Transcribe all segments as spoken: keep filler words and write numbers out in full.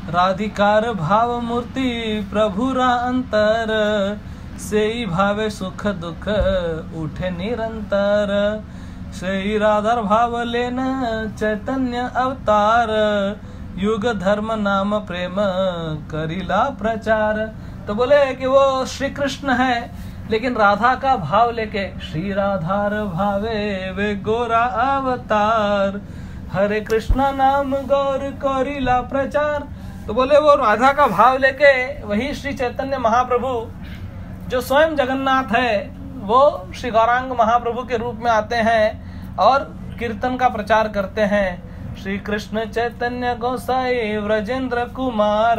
राधिकार भाव मूर्ति प्रभुरा अंतर, सेई भावे सुख दुख उठे निरंतर। सेई राधार भाव लेन चैतन्य अवतार, युग धर्म नाम प्रेम करिला प्रचार। तो बोले कि वो श्री कृष्ण है, लेकिन राधा का भाव लेके श्री राधार भावे वे गोरा अवतार, हरे कृष्णा नाम गौर करिला प्रचार। तो बोले वो राधा का भाव लेके वही श्री चैतन्य महाप्रभु जो स्वयं जगन्नाथ है, वो श्री गौरांग महाप्रभु के रूप में आते हैं और कीर्तन का प्रचार करते हैं। श्री कृष्ण चैतन्य गोसाई व्रजेंद्र कुमार,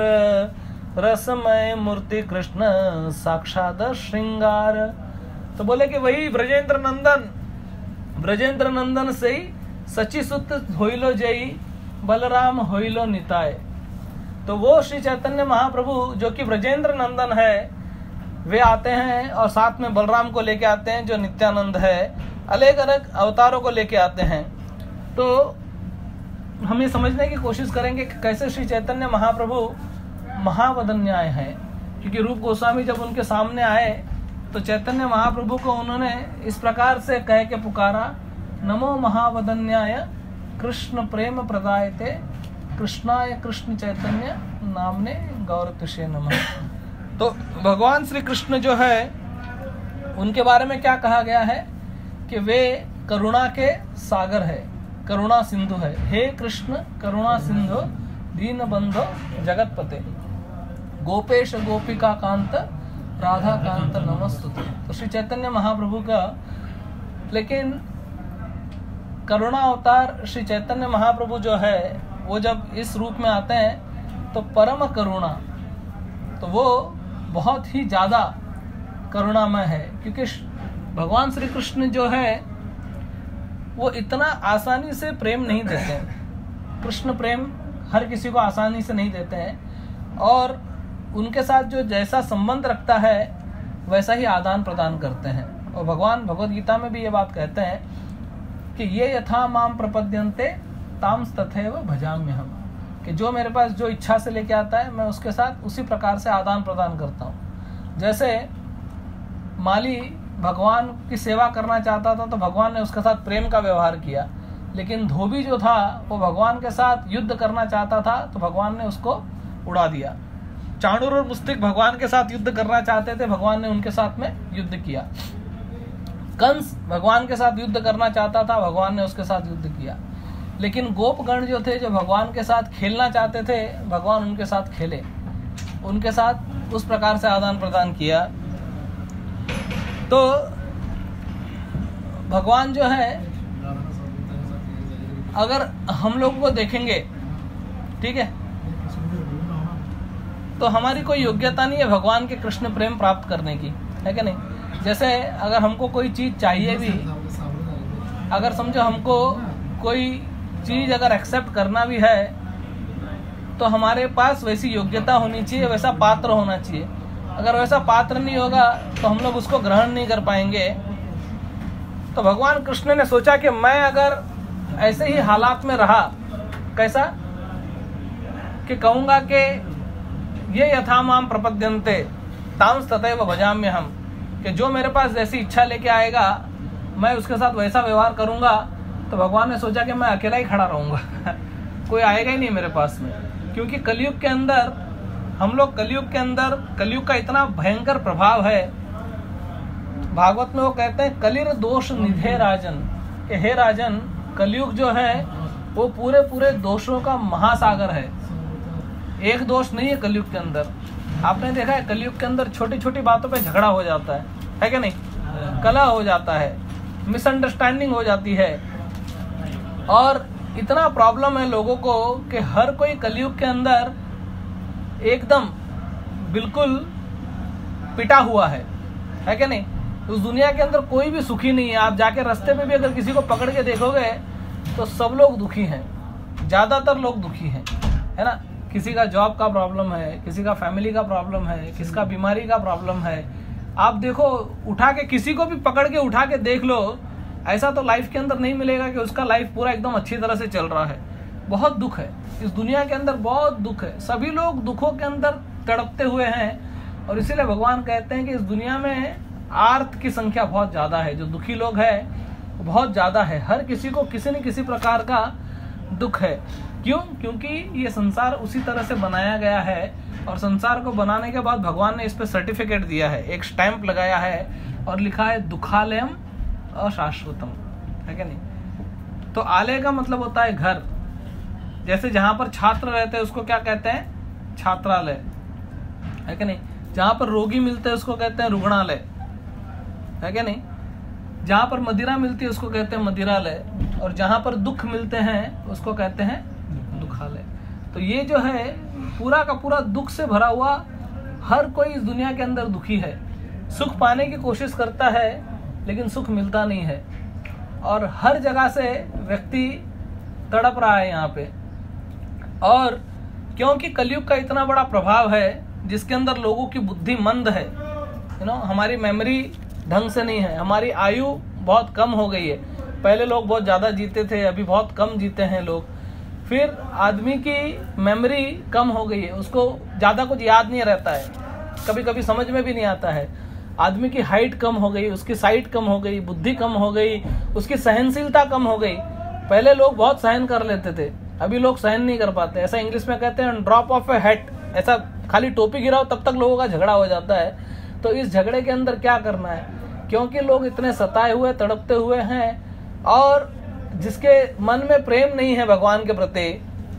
रसमय मूर्ति कृष्ण साक्षात श्रृंगार। तो बोले कि वही ब्रजेंद्र नंदन, ब्रजेंद्र नंदन से ही सची सुत होइलो जई, बलराम होइलो निताय। तो वो श्री चैतन्य महाप्रभु जो कि ब्रजेंद्र नंदन है, वे आते हैं और साथ में बलराम को लेके आते हैं जो नित्यानंद है, अलग अलग अवतारों को लेके आते हैं। तो हम ये समझने की कोशिश करेंगे कि कैसे श्री चैतन्य महाप्रभु महावदन्याय है, क्योंकि रूप गोस्वामी जब उनके सामने आए तो चैतन्य महाप्रभु को उन्होंने इस प्रकार से कह के पुकारा, नमो महावदन्याय कृष्ण प्रेम प्रदायते, कृष्णाय कृष्ण चैतन्य नामने गौर तुषे नमः। तो भगवान श्री कृष्ण जो है उनके बारे में क्या कहा गया है कि वे करुणा के सागर है, करुणा सिंधु है। हे कृष्ण करुणा सिंधु दीन बंधो जगतपते, गोपेश गोपिका कांत राधा कांत नमस्तुते। तो श्री चैतन्य महाप्रभु का, लेकिन करुणा अवतार श्री चैतन्य महाप्रभु जो है वो जब इस रूप में आते हैं तो परम करुणा, तो वो बहुत ही ज्यादा करुणामय है, क्योंकि भगवान श्री कृष्ण जो है वो इतना आसानी से प्रेम नहीं देते हैं। कृष्ण प्रेम हर किसी को आसानी से नहीं देते हैं, और उनके साथ जो जैसा संबंध रखता है वैसा ही आदान प्रदान करते हैं। और भगवान भगवद गीता में भी ये बात कहते हैं कि ये यथा माम प्रपद्यन्ते ताम्स तथैव भजाम्यहम्, कि जो मेरे पास जो इच्छा से लेके आता है मैं उसके साथ उसी प्रकार से आदान प्रदान करता हूँ। जैसे माली भगवान की सेवा करना चाहता था तो भगवान ने उसके साथ प्रेम का व्यवहार किया, लेकिन धोबी जो था वो भगवान के साथ युद्ध करना चाहता था तो भगवान ने उसको उड़ा दिया। चाणूर और मुस्तिक भगवान के साथ युद्ध करना चाहते थे, भगवान ने उनके साथ में युद्ध किया। कंस भगवान के साथ युद्ध करना चाहता था, भगवान ने उसके साथ युद्ध किया। लेकिन गोपगण जो थे, जो भगवान के साथ खेलना चाहते थे, भगवान उनके साथ खेले, उनके साथ उस प्रकार से आदान प्रदान किया। तो भगवान जो है, अगर हम लोग को देखेंगे, ठीक है, तो हमारी कोई योग्यता नहीं है भगवान के कृष्ण प्रेम प्राप्त करने की, है क्या नहीं। जैसे अगर हमको कोई चीज चाहिए भी, अगर समझो हमको कोई चीज अगर एक्सेप्ट करना भी है तो हमारे पास वैसी योग्यता होनी चाहिए, वैसा पात्र होना चाहिए। अगर वैसा पात्र नहीं होगा तो हम लोग उसको ग्रहण नहीं कर पाएंगे। तो भगवान कृष्ण ने सोचा कि मैं अगर ऐसे ही हालात में रहा, कैसा कि कहूंगा कि ये यथा माम प्रपद्यन्ते तांस तथैव भजाम्यहम्, कि जो मेरे पास जैसी इच्छा लेके आएगा मैं उसके साथ वैसा व्यवहार करूंगा। तो भगवान ने सोचा कि मैं अकेला ही खड़ा रहूंगा कोई आएगा ही नहीं मेरे पास में, क्योंकि कलयुग के अंदर हम लोग कलयुग के अंदर कलयुग का इतना भयंकर प्रभाव है। भागवत में वो कहते हैं कलिर दोष निधे राजन, कि हे राजन कलयुग जो है वो पूरे पूरे दोषों का महासागर है। एक दोष नहीं है कलयुग के अंदर। आपने देखा है कलयुग के अंदर छोटी छोटी बातों पे झगड़ा हो जाता है, है कि नहीं, कलह हो जाता है, मिसअंडरस्टैंडिंग हो जाती है, और इतना प्रॉब्लम है लोगों को कि हर कोई कलयुग के अंदर एकदम बिल्कुल पिटा हुआ है, है कि नहीं। उस दुनिया के अंदर कोई भी सुखी नहीं है। आप जाके रास्ते में भी अगर किसी को पकड़ के देखोगे तो सब लोग दुखी हैं, ज्यादातर लोग दुखी हैं, है ना। किसी का जॉब का प्रॉब्लम है, किसी का फैमिली का प्रॉब्लम है, किसी का बीमारी का प्रॉब्लम है। आप देखो, उठा के किसी को भी पकड़ के उठा के देख लो, ऐसा तो लाइफ के अंदर नहीं मिलेगा कि उसका लाइफ पूरा एकदम अच्छी तरह से चल रहा है। बहुत दुख है इस दुनिया के अंदर, बहुत दुख है। सभी लोग दुखों के अंदर तड़पते हुए हैं और इसीलिए भगवान कहते हैं कि इस दुनिया में आर्त की संख्या बहुत ज़्यादा है, जो दुखी लोग हैं बहुत ज़्यादा है। हर किसी को किसी न किसी प्रकार का दुख है। क्यों? क्योंकि ये संसार उसी तरह से बनाया गया है और संसार को बनाने के बाद भगवान ने इस पर सर्टिफिकेट दिया है, एक स्टैंप लगाया है और लिखा है दुखालयम अशाश्वतम, है क्या नहीं? तो आलय का मतलब होता है घर। जैसे जहाँ पर छात्र रहते हैं उसको क्या कहते हैं? छात्रालय, है क्या नहीं? जहाँ पर रोगी मिलते हैं उसको कहते हैं रुग्णालय, है क्या नहीं? जहाँ पर मदिरा मिलती है उसको कहते हैं मदिरालय, और जहाँ पर दुख मिलते हैं उसको कहते हैं दुखालय। तो ये जो है पूरा का पूरा दुख से भरा हुआ, हर कोई इस दुनिया के अंदर दुखी है। सुख पाने की कोशिश करता है लेकिन सुख मिलता नहीं है, और हर जगह से व्यक्ति तड़प रहा है यहाँ पे। और क्योंकि कलयुग का इतना बड़ा प्रभाव है जिसके अंदर लोगों की बुद्धि मंद है, यू नो, हमारी मेमोरी ढंग से नहीं है, हमारी आयु बहुत कम हो गई है। पहले लोग बहुत ज़्यादा जीते थे, अभी बहुत कम जीते हैं लोग। फिर आदमी की मेमोरी कम हो गई है, उसको ज़्यादा कुछ याद नहीं रहता है, कभी कभी समझ में भी नहीं आता है। आदमी की हाइट कम हो गई, उसकी साइट कम हो गई, बुद्धि कम हो गई, उसकी सहनशीलता कम हो गई। पहले लोग बहुत सहन कर लेते थे, अभी लोग सहन नहीं कर पाते। ऐसा इंग्लिश में कहते हैं ड्रॉप ऑफ ए हैट, ऐसा खाली टोपी गिराओ तब तक लोगों का झगड़ा हो जाता है। तो इस झगड़े के अंदर क्या करना है? क्योंकि लोग इतने सताए हुए, तड़पते हुए हैं, और जिसके मन में प्रेम नहीं है भगवान के प्रति,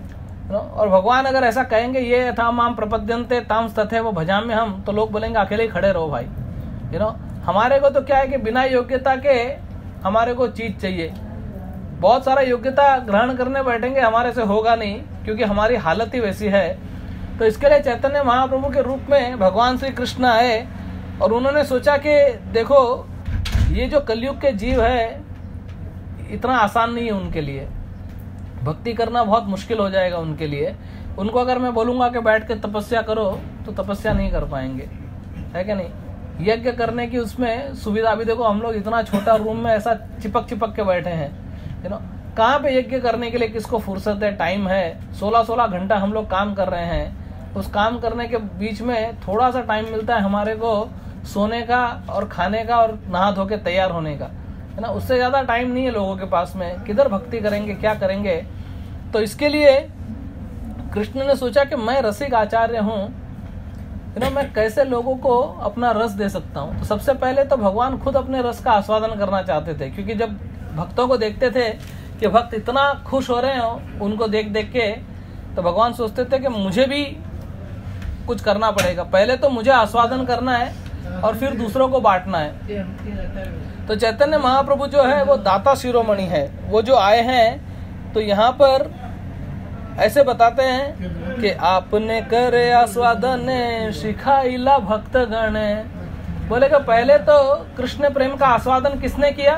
और भगवान अगर ऐसा कहेंगे ये था माम प्रपद्यन्ते ताम तथे वो भजाम्य हम, तो लोग बोलेंगे अकेले ही खड़े रहो भाई, यू नो। हमारे को तो क्या है कि बिना योग्यता के हमारे को चीज चाहिए। बहुत सारा योग्यता ग्रहण करने बैठेंगे, हमारे से होगा नहीं, क्योंकि हमारी हालत ही वैसी है। तो इसके लिए चैतन्य महाप्रभु के रूप में भगवान श्री कृष्ण आए और उन्होंने सोचा कि देखो ये जो कलयुग के जीव है इतना आसान नहीं है उनके लिए, भक्ति करना बहुत मुश्किल हो जाएगा उनके लिए। उनको अगर मैं बोलूँगा कि बैठ के तपस्या करो तो तपस्या नहीं कर पाएंगे, है क्या नहीं? यज्ञ करने की उसमें सुविधा भी देखो, हम लोग इतना छोटा रूम में ऐसा चिपक चिपक के बैठे हैं, यू नो, कहाँ पे यज्ञ करने के लिए किसको फुर्सत है, टाइम है? सोलह सोलह घंटा हम लोग काम कर रहे हैं, उस काम करने के बीच में थोड़ा सा टाइम मिलता है हमारे को सोने का और खाने का और नहा धो के तैयार होने का, है ना। उससे ज़्यादा टाइम नहीं है लोगों के पास में, किधर भक्ति करेंगे, क्या करेंगे? तो इसके लिए कृष्ण ने सोचा कि मैं रसिक आचार्य हूँ, यू नो, मैं कैसे लोगों को अपना रस दे सकता हूँ। तो सबसे पहले तो भगवान खुद अपने रस का आस्वादन करना चाहते थे, क्योंकि जब भक्तों को देखते थे कि भक्त इतना खुश हो रहे हो उनको देख देख के, तो भगवान सोचते थे कि मुझे भी कुछ करना पड़ेगा, पहले तो मुझे आस्वादन करना है और फिर दूसरों को बांटना है। तो चैतन्य महाप्रभु जो है वो दाता शिरोमणि है। वो जो आए हैं तो यहाँ पर ऐसे बताते हैं कि आपने करे आस्वादन शिखाइला भक्त गण। बोले कि पहले तो कृष्ण प्रेम का आस्वादन किसने किया?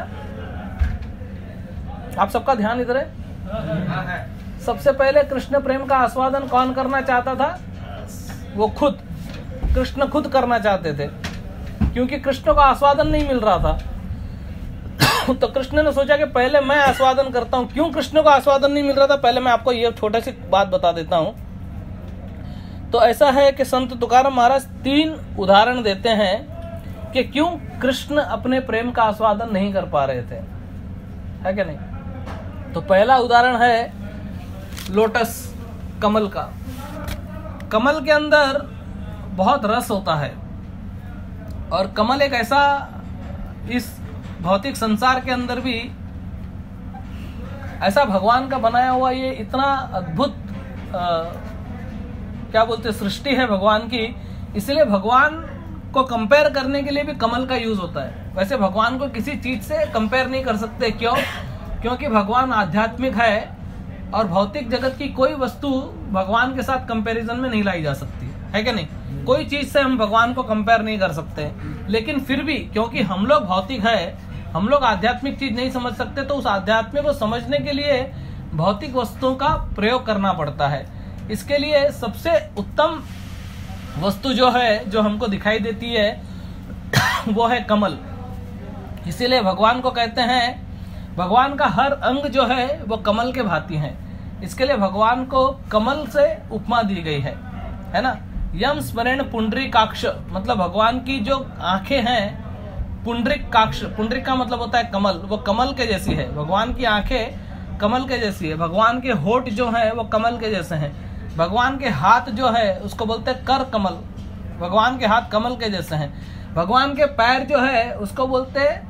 आप सबका ध्यान इधर है। सबसे पहले कृष्ण प्रेम का आस्वादन कौन करना चाहता था? वो खुद, कृष्ण खुद करना चाहते थे, क्योंकि कृष्ण को आस्वादन नहीं मिल रहा था। तो कृष्ण ने सोचा कि पहले मैं आस्वादन करता हूं। क्यों कृष्ण को आस्वादन नहीं मिल रहा था, पहले मैं आपको ये छोटी सी बात बता देता हूं। तो ऐसा है कि संत तुकाराम महाराज तीन उदाहरण देते हैं कि क्यों कृष्ण अपने प्रेम का आस्वादन नहीं कर पा रहे थे, है क्या नहीं? तो पहला उदाहरण है लोटस, कमल का। कमल के अंदर बहुत रस होता है, और कमल एक ऐसा, इस भौतिक संसार के अंदर भी ऐसा भगवान का बनाया हुआ ये इतना अद्भुत आ, क्या बोलते सृष्टि है भगवान की। इसलिए भगवान को कंपेयर करने के लिए भी कमल का यूज होता है। वैसे भगवान को किसी चीज से कंपेयर नहीं कर सकते। क्यों? क्योंकि भगवान आध्यात्मिक है और भौतिक जगत की कोई वस्तु भगवान के साथ कंपैरिजन में नहीं लाई जा सकती, है क्या नहीं? कोई चीज से हम भगवान को कंपेयर नहीं कर सकते। लेकिन फिर भी क्योंकि हम लोग भौतिक है, हम लोग आध्यात्मिक चीज नहीं समझ सकते, तो उस आध्यात्मिक को समझने के लिए भौतिक वस्तुओं का प्रयोग करना पड़ता है। इसके लिए सबसे उत्तम वस्तु जो है, जो हमको दिखाई देती है, वो है कमल। इसीलिए भगवान को कहते हैं, भगवान का हर अंग जो है वो कमल के भांति है। इसके लिए भगवान को कमल से उपमा दी गई है, है ना। यम स्मरण पुंडरीकाक्ष, मतलब भगवान की जो आंखें हैं, पुंडरीकाक्ष, पुंडरीक का मतलब होता है कमल, वो कमल के जैसी है। भगवान की आंखें कमल के जैसी है। भगवान के होठ जो है वो कमल के जैसे हैं। भगवान के हाथ जो है उसको बोलते हैं कर कमल, भगवान के हाथ कमल के जैसे हैं। भगवान के पैर जो है उसको बोलते हैं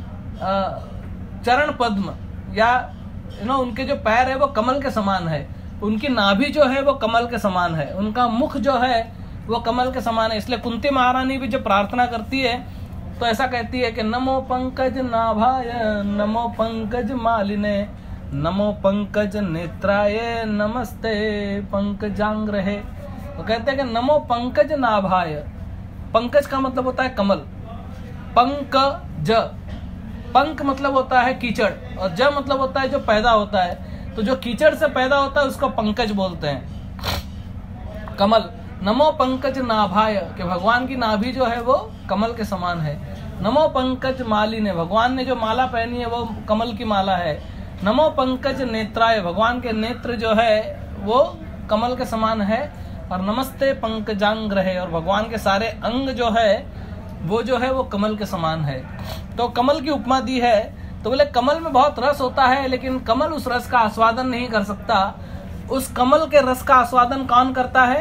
चरण पद्म, या यू नो उनके जो पैर है वो कमल के समान है। उनकी नाभि जो है वो कमल के समान है। उनका मुख जो है वो कमल के समान है। इसलिए कुंती महारानी भी जब प्रार्थना करती है तो ऐसा कहती है कि नमो पंकज नाभाय, नमो पंकज मालिने, नमो पंकज नेत्राय, नमस्ते पंकजांग्रहे। वो कहते हैं कि नमो पंकज नाभाय, पंकज का मतलब होता है कमल, पंकज, पंक मतलब होता है कीचड़, और ज मतलब होता है जो पैदा होता है। तो जो कीचड़ से पैदा होता है उसको पंकज बोलते हैं, कमल। नमो पंकज नाभाय, कि भगवान की नाभि जो है वो कमल के समान है। नमो पंकज मालिने, भगवान ने जो माला पहनी है वो कमल की माला है। नमो पंकज नेत्राय, भगवान के नेत्र जो है वो कमल के समान है। और नमस्ते पंकजांग्रहे, और भगवान के सारे अंग जो है वो जो है वो कमल के समान है। तो कमल की उपमा दी है। तो बोले कमल में बहुत रस होता है, लेकिन कमल उस रस का आस्वादन नहीं कर सकता। उस कमल के रस का आस्वादन कौन करता है?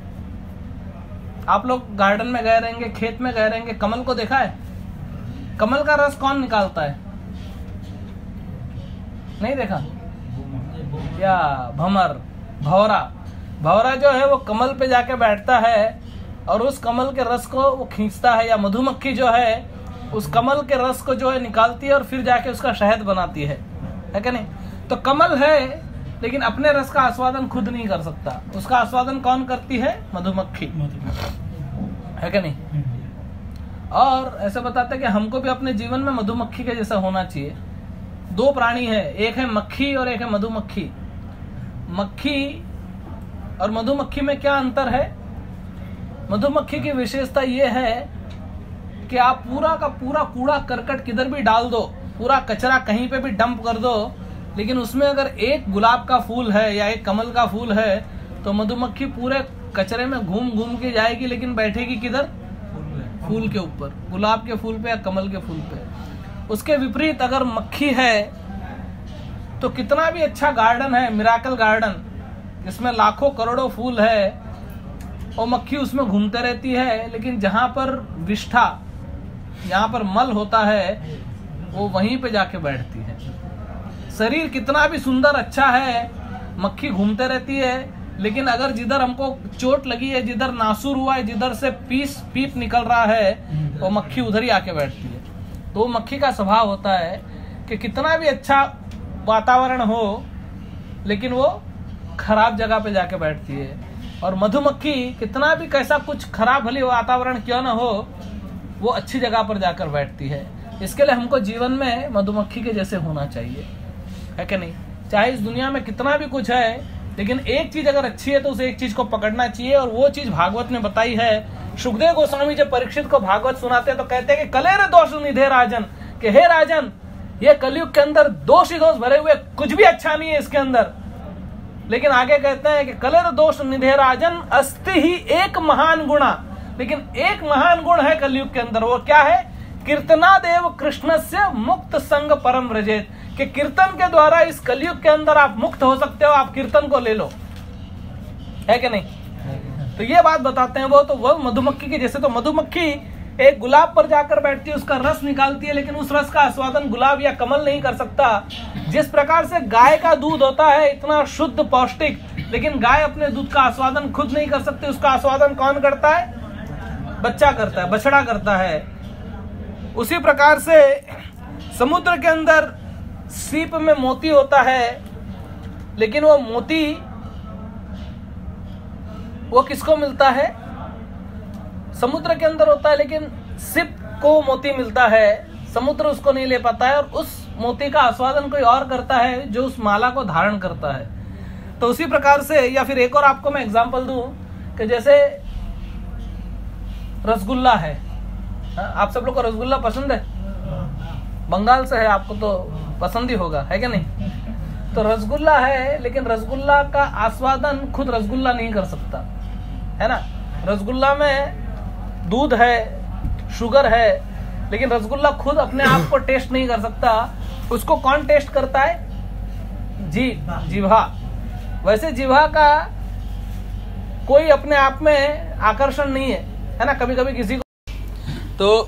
आप लोग गार्डन में गए रहेंगे, खेत में गए रहेंगे, कमल को देखा है? कमल का रस कौन निकालता है? नहीं देखा? या भमर, भौरा, भौरा जो है वो कमल पे जाके बैठता है और उस कमल के रस को वो खींचता है। या मधुमक्खी जो है उस कमल के रस को जो है निकालती है और फिर जाके उसका शहद बनाती है, है क्या नहीं? तो कमल है लेकिन अपने रस का आस्वादन खुद नहीं कर सकता। उसका आस्वादन कौन करती है? मधुमक्खी, है क्या नहीं? और ऐसे बताते हैं कि हमको भी अपने जीवन में मधुमक्खी के जैसा होना चाहिए। दो प्राणी है, एक है मक्खी और एक है मधुमक्खी। मक्खी और मधुमक्खी में क्या अंतर है? मधुमक्खी की विशेषता यह है कि आप पूरा का पूरा कूड़ा करकट किधर भी डाल दो, पूरा कचरा कहीं पे भी डंप कर दो, लेकिन उसमें अगर एक गुलाब का फूल है या एक कमल का फूल है तो मधुमक्खी पूरे कचरे में घूम घूम के जाएगी, लेकिन बैठेगी किधर? फूल के ऊपर, गुलाब के फूल पे या कमल के फूल पे। उसके विपरीत अगर मक्खी है तो कितना भी अच्छा गार्डन है, मिराकल गार्डन जिसमें लाखों करोड़ों फूल है, और मक्खी उसमें घूमते रहती है, लेकिन जहां पर विष्ठा, जहां पर मल होता है वो वहीं पे जाके बैठती है। शरीर कितना भी सुंदर अच्छा है, मक्खी घूमते रहती है, लेकिन अगर जिधर हमको चोट लगी है, जिधर नासूर हुआ है, जिधर से पीस पीप निकल रहा है, वो मक्खी उधर ही आके बैठती है। तो मक्खी का स्वभाव होता है कि कितना भी अच्छा वातावरण हो लेकिन वो खराब जगह पे जाके बैठती है। और मधुमक्खी कितना भी कैसा कुछ खराब भली वातावरण क्यों ना हो, वो अच्छी जगह पर जाकर बैठती है। इसके लिए हमको जीवन में मधुमक्खी के जैसे होना चाहिए, है कि नहीं? चाहे इस दुनिया में कितना भी कुछ है, लेकिन एक चीज अगर अच्छी है तो उस एक चीज को पकड़ना चाहिए, और वो चीज भागवत ने बताई है। सुखदेव गोस्वामी जब परीक्षित को भागवत सुनाते तो कहते हैं कि कलेर दोष निधे राजन, कि हे राजन, ये कलयुग के अंदर दोष ही दोष भरे हुए, कुछ भी अच्छा नहीं है इसके अंदर। लेकिन आगे कहते हैं कि कलेर दोष निधे राजन अस्ति ही एक महान गुणा, लेकिन एक महान गुण है कलयुग के अंदर, वो क्या है? कीर्तनादेव कृष्ण से मुक्त संग परम व्रजेत, कि कीर्तन के द्वारा इस कलयुग के अंदर आप मुक्त हो सकते हो, आप कीर्तन को ले लो, है कि नहीं? तो ये बात बताते हैं वो, तो वो मधुमक्खी के जैसे। तो मधुमक्खी एक गुलाब पर जाकर बैठती है, उसका रस निकालती है, लेकिन उस रस का आस्वादन गुलाब या कमल नहीं कर सकता। जिस प्रकार से गाय का दूध होता है इतना शुद्ध पौष्टिक, लेकिन गाय अपने दूध का आस्वादन खुद नहीं कर सकती, उसका आस्वादन कौन करता है? बच्चा करता है, बछड़ा करता है। उसी प्रकार से समुद्र के अंदर सीप में मोती होता है, लेकिन वो मोती वो किसको मिलता है? समुद्र के अंदर होता है, लेकिन सीप को मोती मिलता है, समुद्र उसको नहीं ले पाता है, और उस मोती का आस्वादन कोई और करता है जो उस माला को धारण करता है। तो उसी प्रकार से, या फिर एक और आपको मैं एग्जांपल दूं कि जैसे रसगुल्ला है, आप सब लोग को रसगुल्ला पसंद है? बंगाल से है, आपको तो पसंद ही होगा, है क्या नहीं? तो रसगुल्ला है, लेकिन रसगुल्ला का आस्वादन खुद रसगुल्ला नहीं कर सकता, है ना। रसगुल्ला में दूध है, शुगर है, लेकिन रसगुल्ला खुद अपने आप को टेस्ट नहीं कर सकता। उसको कौन टेस्ट करता है? जीभ, जिह्वा। वैसे जिह्वा का कोई अपने आप में आकर्षण नहीं है, है ना। कभी कभी किसी को तो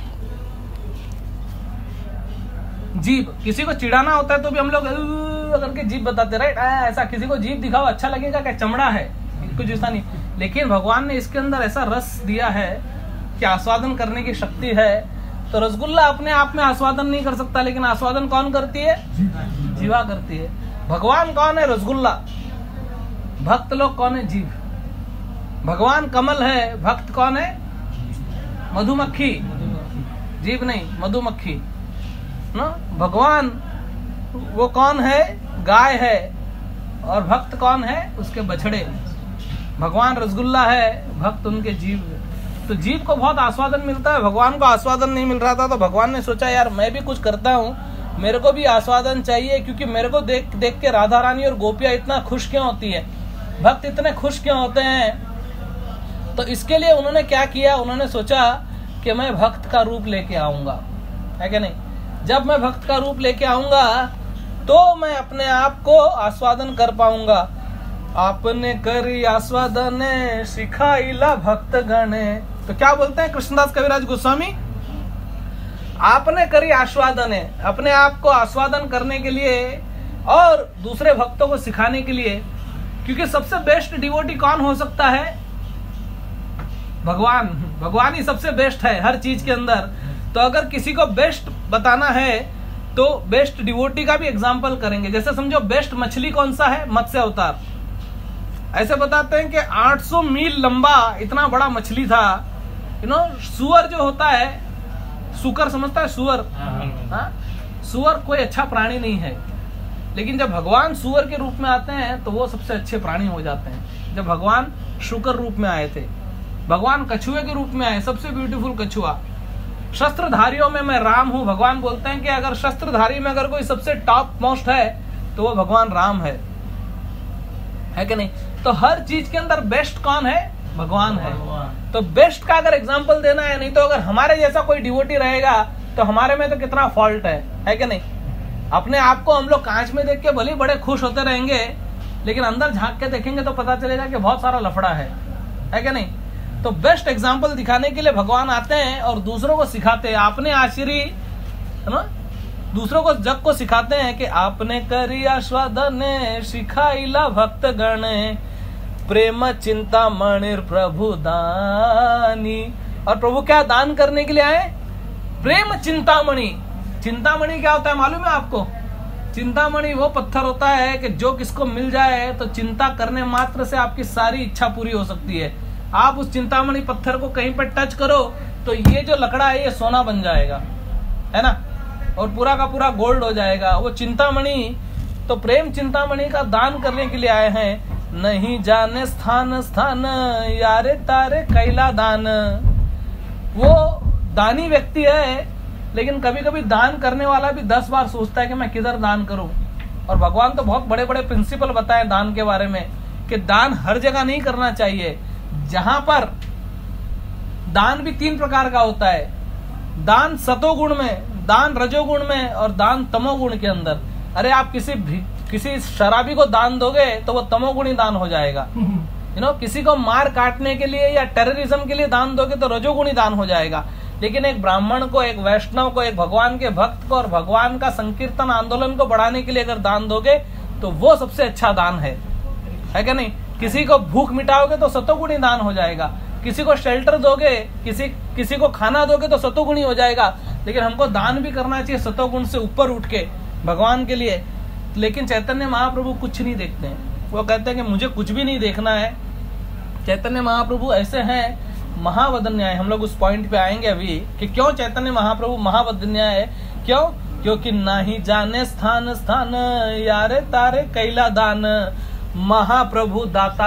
जीभ, किसी को चिढ़ाना होता है तो भी हम लोग करके जीभ बताते, राइट। ऐसा किसी को जीभ दिखाओ, अच्छा लगेगा क्या? चमड़ा है, कुछ ऐसा नहीं। लेकिन भगवान ने इसके अंदर ऐसा रस दिया है कि आस्वादन करने की शक्ति है। तो रसगुल्ला अपने आप में आस्वादन नहीं कर सकता, लेकिन आस्वादन कौन करती है? जीवा करती है। भगवान कौन है? रसगुल्ला। भक्त लोग कौन है? जीभ। भगवान कमल है, भक्त कौन है? मधुमक्खी। जीभ नहीं, मधुमक्खी ना। भगवान वो कौन है? गाय है। और भक्त कौन है? उसके बछड़े। भगवान रसगुल्ला है, भक्त उनके जीव। तो जीव को बहुत आस्वादन मिलता है, भगवान को आस्वादन नहीं मिल रहा था। तो भगवान ने सोचा यार मैं भी कुछ करता हूँ, मेरे को भी आस्वादन चाहिए। क्योंकि मेरे को देख देख के राधा रानी और गोपियां इतना खुश क्यों होती है, भक्त इतने खुश क्यों होते हैं। तो इसके लिए उन्होंने क्या किया? उन्होंने सोचा कि मैं भक्त का रूप लेके आऊंगा, है कि नहीं। जब मैं भक्त का रूप लेके आऊंगा तो मैं अपने आप को आस्वादन कर पाऊंगा। आपने करी आस्वादन सिखाइला भक्त गणे। तो क्या बोलते हैं कृष्णदास कविराज गोस्वामी? आपने करी आस्वादन, अपने आप को आस्वादन करने के लिए और दूसरे भक्तों को सिखाने के लिए। क्योंकि सबसे बेस्ट डिवोटी कौन हो सकता है? भगवान। भगवान ही सबसे बेस्ट है हर चीज के अंदर। तो अगर किसी को बेस्ट बताना है तो बेस्ट डिवोटी का भी एग्जाम्पल करेंगे। जैसे समझो बेस्ट मछली कौन सा है? मत्स्य अवतार। ऐसे बताते हैं कि आठ सौ मील लंबा इतना बड़ा मछली था। यू नो सुअर जो होता है, सुकर समझता है? सुअर, हाँ, सुअर कोई अच्छा प्राणी नहीं है। लेकिन जब भगवान सुअर के रूप में आते हैं तो वो सबसे अच्छे प्राणी हो जाते हैं। जब भगवान शुकर रूप में आए थे, भगवान कछुए के रूप में आए, सबसे ब्यूटीफुल कछुआ। शस्त्रधारियों में मैं राम हूं। भगवान बोलते हैं कि अगर शस्त्रधारी में अगर कोई सबसे टॉप मोस्ट है तो वो भगवान राम है, है कि नहीं। तो हर चीज के अंदर बेस्ट कौन है? भगवान है। तो बेस्ट का अगर एग्जांपल देना है, नहीं तो अगर हमारे जैसा कोई डिवोटी रहेगा तो हमारे में तो कितना फॉल्ट है, है कि नहीं। अपने आप को हम लोग कांच में देख के भले बड़े खुश होते रहेंगे, लेकिन अंदर झांक के देखेंगे तो पता चलेगा कि बहुत सारा लफड़ा है, है कि नहीं। तो बेस्ट एग्जाम्पल दिखाने के लिए भगवान आते हैं और दूसरों को सिखाते हैं। आपने आश्री है ना, दूसरों को जग को सिखाते हैं कि आपने करी आस्वादन सिखाइला भक्त गण प्रेम चिंता मणिर प्रभु दानी। और प्रभु क्या दान करने के लिए आए? प्रेम चिंतामणि। चिंतामणि क्या होता है मालूम है आपको? चिंतामणि वो पत्थर होता है कि जो किसको मिल जाए तो चिंता करने मात्र से आपकी सारी इच्छा पूरी हो सकती है। आप उस चिंतामणि पत्थर को कहीं पर टच करो तो ये जो लकड़ा है ये सोना बन जाएगा, है ना, और पूरा का पूरा गोल्ड हो जाएगा वो चिंतामणि। तो प्रेम चिंतामणि का दान करने के लिए आए हैं। नहीं जाने स्थान स्थान यारे तारे कैला दान। वो दानी व्यक्ति है, लेकिन कभी कभी दान करने वाला भी दस बार सोचता है कि मैं किधर दान करूं। और भगवान तो बहुत बड़े बड़े प्रिंसिपल बताए दान के बारे में कि दान हर जगह नहीं करना चाहिए। जहां पर दान भी तीन प्रकार का होता है, दान सतोगुण में, दान रजोगुण में और दान तमोगुण के अंदर। अरे आप किसी किसी शराबी को दान दोगे तो वो तमोगुणी दान हो जाएगा। यू नो किसी को मार काटने के लिए या टेररिज्म के लिए दान दोगे तो रजोगुणी दान हो जाएगा। लेकिन एक ब्राह्मण को, एक वैष्णव को, एक भगवान के भक्त को और भगवान का संकीर्तन आंदोलन को बढ़ाने के लिए अगर दान दोगे तो वो सबसे अच्छा दान है, है क्या नहीं। किसी को भूख मिटाओगे तो सतोगुणी दान हो जाएगा। किसी को शेल्टर दोगे, किसी किसी को खाना दोगे तो सतोगुणी हो जाएगा। लेकिन हमको दान भी करना चाहिए सतोगुण से ऊपर उठ के भगवान के लिए। लेकिन चैतन्य महाप्रभु कुछ नहीं देखते हैं, वो कहते हैं कि मुझे कुछ भी नहीं देखना है। चैतन्य महाप्रभु ऐसे हैं महावदन्याय। हम लोग उस पॉइंट पे आएंगे अभी कि क्यों चैतन्य महाप्रभु महावदन्याय है। क्यों? क्योंकि नहीं जाने स्थान स्थान यारे तारे कैला दान। महाप्रभु दाता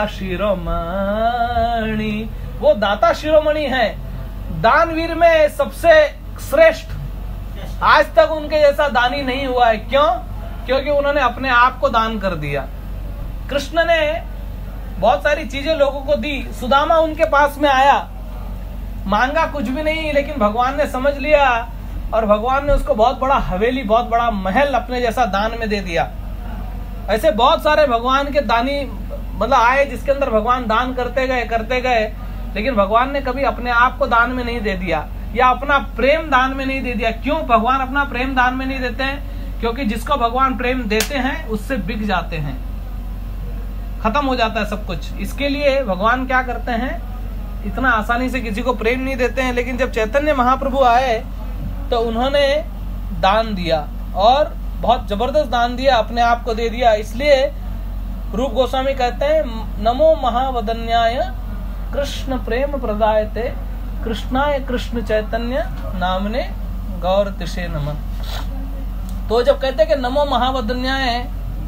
शिरोमणि, वो दाता शिरोमणि है। दानवीर में सबसे श्रेष्ठ, आज तक उनके जैसा दानी नहीं हुआ है। क्यों? क्योंकि उन्होंने अपने आप को दान कर दिया। कृष्ण ने बहुत सारी चीजें लोगों को दी। सुदामा उनके पास में आया, मांगा कुछ भी नहीं, लेकिन भगवान ने समझ लिया और भगवान ने उसको बहुत बड़ा हवेली, बहुत बड़ा महल अपने जैसा दान में दे दिया। ऐसे बहुत सारे भगवान के दानी मतलब आए जिसके अंदर भगवान दान करते गए करते गए, लेकिन भगवान ने कभी अपने आप को दान में नहीं दे दिया या अपना प्रेम दान में नहीं दे दिया। क्यों भगवान अपना प्रेम दान में नहीं देते हैं? क्योंकि जिसको भगवान प्रेम देते हैं उससे बिक जाते हैं, खत्म हो जाता है सब कुछ। इसके लिए भगवान क्या करते हैं, इतना आसानी से किसी को प्रेम नहीं देते हैं। लेकिन जब चैतन्य महाप्रभु आए तो उन्होंने दान दिया और बहुत जबरदस्त दान दिया, अपने आप को दे दिया। इसलिए रूप गोस्वामी कहते हैं नमो महावदन्याय कृष्ण प्रेम प्रदायते कृष्णाय कृष्ण चैतन्य नामने गौर तिशे नमन। तो जब कहते हैं कि नमो महावदन्याय,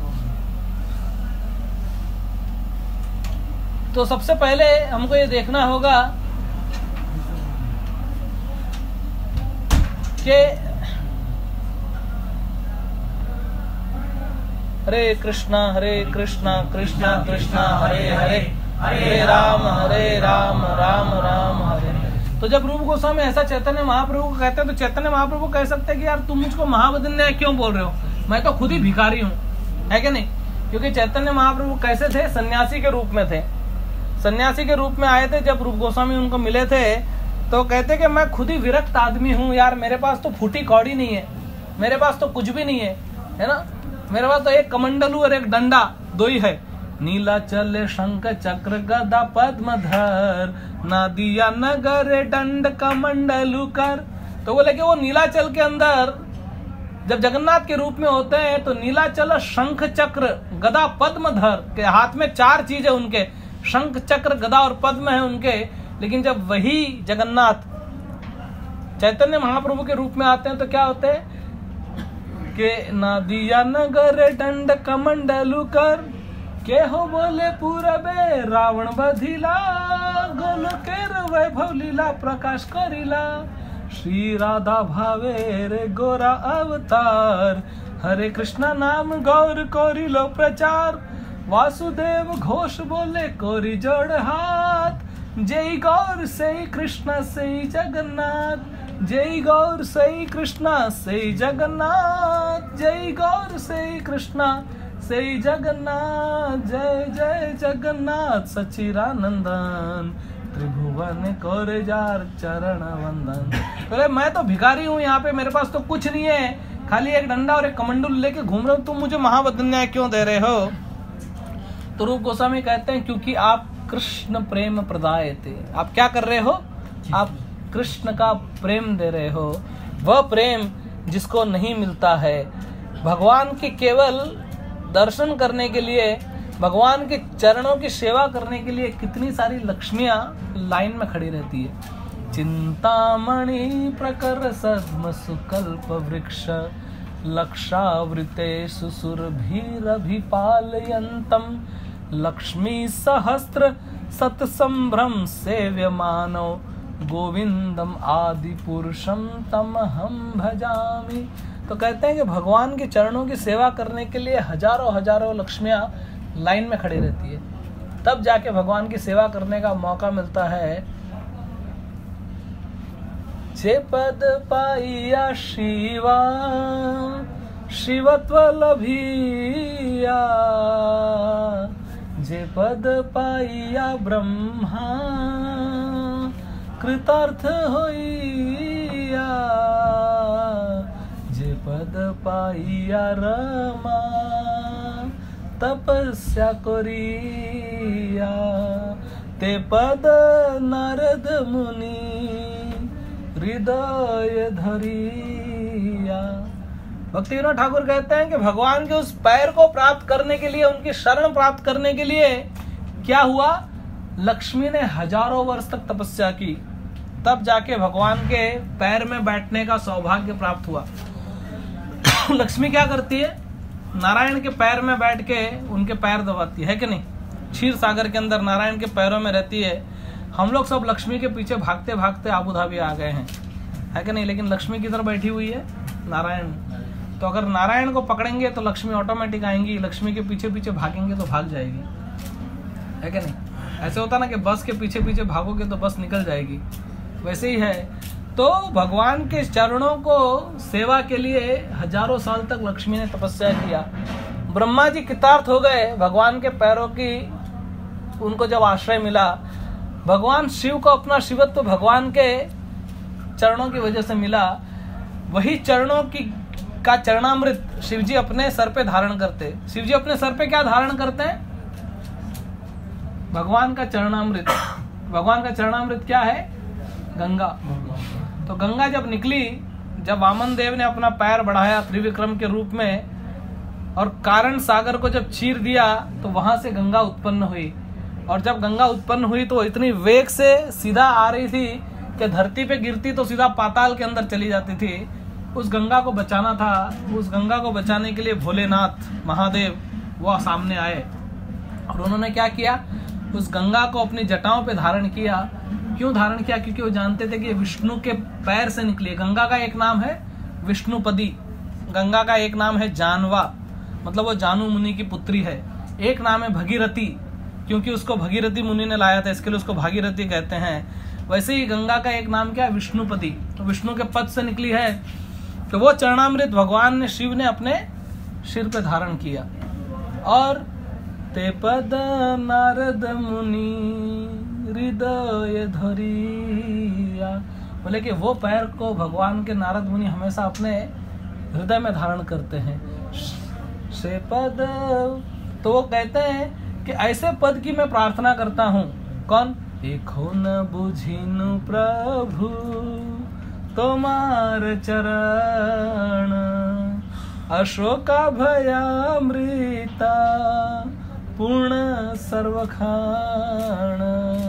तो सबसे पहले हमको ये देखना होगा कि हरे कृष्णा हरे कृष्णा कृष्णा कृष्णा हरे हरे हरे राम हरे राम राम राम हरे। तो जब रूप गोस्वामी ऐसा चैतन्य महाप्रभु को कहते हैं तो चैतन्य महाप्रभु कह सकते हैं कि यार तुम मुझको महावदन्याय क्यों बोल रहे हो, मैं तो खुद ही भिखारी हूँ, है कि नहीं? क्योंकि चैतन्य महाप्रभु कैसे थे, सन्यासी के रूप में थे। सन्यासी के रूप में आए थे। जब रूप गोस्वामी उनको मिले थे तो कहते कि मैं खुद ही विरक्त आदमी हूँ यार, मेरे पास तो फूटी कौड़ी नहीं है, मेरे पास तो कुछ भी नहीं है, है ना? मेरे पास तो एक कमंडलू और एक डंडा, दो ही है। नीला चले शंख चक्र गदा पद्मधर, ना दिया नगर दंड कमंडलू कर। तो बोले कि वो नीलाचल के अंदर जब जगन्नाथ के रूप में होते हैं तो नीलाचल शंख चक्र गदा पद्मधर के हाथ में चार चीज है उनके, शंख चक्र गदा और पद्म है उनके। लेकिन जब वही जगन्नाथ चैतन्य महाप्रभु के रूप में आते हैं तो क्या होते हैं कि नादिया नगर दंड कमंडलू कर, के हो बोले पूरबे रावण बधिला, गोलोकेर वैभव लीला प्रकाश करिला, श्री राधा भावे रे गोरा अवतार, हरे कृष्णा नाम गौर कोरिलो प्रचार, वासुदेव घोष बोले कोरी जोड़ हाथ, जय गौर से कृष्णा से जगन्नाथ, जय गौर से कृष्णा से जगन्नाथ, जय गौर से कृष्णा से जगन्नाथ, जय जय जगन्नाथ सच्चिदानंदन, त्रिभुवन कोरे जार चरण वंदन। बोले मैं तो भिखारी हूँ यहाँ पे, मेरे पास तो कुछ नहीं है, खाली एक डंडा और एक कमंडल लेके घूम रहे हो, तुम मुझे महावदन्याय क्यों दे रहे हो? तो रूप गोस्वामी कहते हैं क्योंकि आप कृष्ण प्रेम प्रदाय थे। आप क्या कर रहे हो? आप कृष्ण का प्रेम दे रहे हो, वह प्रेम जिसको नहीं मिलता है। भगवान के केवल दर्शन करने के लिए, भगवान के चरणों की सेवा करने के लिए कितनी सारी लक्ष्मियां लाइन में खड़ी रहती है। चिंतामणि प्रकर सद्म सुकल्प वृक्ष, लक्षावृते सुसुरभिरभिपालयन्तम, लक्ष्मी सहस्त्र सत संभ्रम सेव्यमानो, गोविंदम आदि पुरुषम तम हम भजामि। तो कहते हैं कि भगवान के चरणों की सेवा करने के लिए हजारों हजारों लक्ष्मियां लाइन में खड़ी रहती है, तब जाके भगवान की सेवा करने का मौका मिलता है। जे पद पाइया शिवा शिवत्व लभिया, जे पद पाइया ब्रह्मा कृतार्थ होइया, जे पद पाइया रमा तपस्या करिया, ते पद नारद मुनि हृदय धरिया। भक्ति विनोद ठाकुर कहते हैं कि भगवान के उस पैर को प्राप्त करने के लिए, उनकी शरण प्राप्त करने के लिए क्या हुआ? लक्ष्मी ने हजारों वर्ष तक तपस्या की, तब जाके भगवान के पैर में बैठने का सौभाग्य प्राप्त हुआ। लक्ष्मी क्या करती है? नारायण के पैर में बैठ के उनके पैर दबाती है कि नहीं? क्षीर सागर के अंदर नारायण के पैरों में रहती है। हम लोग सब लक्ष्मी के पीछे भागते भागते आबू धाबी आ गए हैं, है कि नहीं? लेकिन लक्ष्मी किधर बैठी हुई है? नारायण। तो अगर नारायण को पकड़ेंगे तो लक्ष्मी ऑटोमेटिक आएंगी, लक्ष्मी के पीछे पीछे भागेंगे तो भाग जाएगी, है क्या नहीं? ऐसे होता ना कि बस के पीछे पीछे भागोगे तो बस निकल जाएगी, वैसे ही है। तो भगवान के चरणों को सेवा के लिए हजारों साल तक लक्ष्मी ने तपस्या किया। ब्रह्मा जी कृतार्थ हो गए भगवान के पैरों की, उनको जब आश्रय मिला। भगवान शिव को अपना शिवत्व भगवान के चरणों की वजह से मिला। वही चरणों की का चरणामृत शिव जी अपने सर पे धारण करते। शिव जी अपने सर पे क्या धारण करते हैं? भगवान का चरणामृत। भगवान का चरणामृत क्या है? गंगा। तो गंगा जब निकली, जब वामन देव ने अपना पैर बढ़ाया त्रिविक्रम के रूप में और कारण सागर को जब चीर दिया तो वहां से गंगा उत्पन्न हुई। और जब गंगा उत्पन्न हुई तो इतनी वेग से सीधा आ रही थी कि धरती पे गिरती तो सीधा पाताल के अंदर चली जाती थी। उस गंगा को बचाना था। उस गंगा को बचाने के लिए भोलेनाथ महादेव वो सामने आए और उन्होंने क्या किया? उस गंगा को अपनी जटाओं पे धारण किया। क्यों धारण किया? क्योंकि वो जानते थे कि विष्णु के पैर से निकली। गंगा का एक नाम है विष्णुपदी, गंगा का एक नाम है जानवा, मतलब वो जानू मुनि की पुत्री है। एक नाम है भगीरथी, क्योंकि उसको भगीरथी मुनि ने लाया था, इसके लिए उसको भागीरथी कहते हैं। वैसे ही गंगा का एक नाम क्या है? विष्णुपदी, तो विष्णु के पद से निकली है। तो वो चरणामृत भगवान ने, शिव ने अपने सिर पे धारण किया। और ते पद नारद मुनि हृदय धरिया, बोले कि वो पैर को भगवान के नारद मुनि हमेशा अपने हृदय में धारण करते हैं। से पद, तो वो कहते हैं कि ऐसे पद की मैं प्रार्थना करता हूँ। कौन? देखो न बुझिनु प्रभु तुम्हार चरण, अशोका भयामृता पूर्ण सर्वखाण।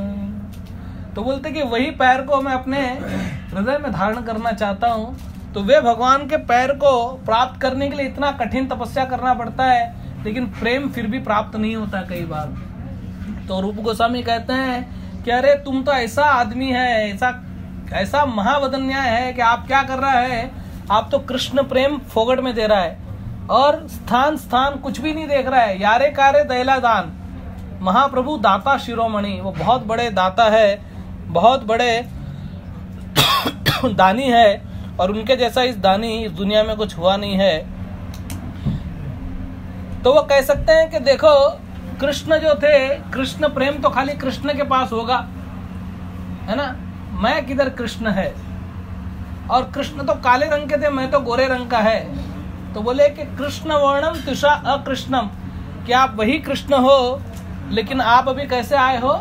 तो बोलते कि वही पैर को मैं अपने हृदय में धारण करना चाहता हूँ। तो वे भगवान के पैर को प्राप्त करने के लिए इतना कठिन तपस्या करना पड़ता है, लेकिन प्रेम फिर भी प्राप्त नहीं होता कई बार। तो रूप गोस्वामी कहते हैं कि अरे तुम तो ऐसा आदमी है, ऐसा ऐसा महावदन्याय है कि आप क्या कर रहा है? आप तो कृष्ण प्रेम फोगट में दे रहा है और स्थान स्थान कुछ भी नहीं देख रहा है। यारे कारे दैला दान, महाप्रभु दाता शिरोमणि, वो बहुत बड़े दाता है, बहुत बड़े दानी है और उनके जैसा इस दानी इस दुनिया में कुछ हुआ नहीं है। तो वो कह सकते हैं कि देखो कृष्ण जो थे, कृष्ण प्रेम तो खाली कृष्ण के पास होगा, है ना? मैं किधर कृष्ण है? और कृष्ण तो काले रंग के थे, मैं तो गोरे रंग का है। तो बोले कि कृष्ण वर्णम तुषा अकृष्णम, कि आप वही कृष्ण हो, लेकिन आप अभी कैसे आए हो?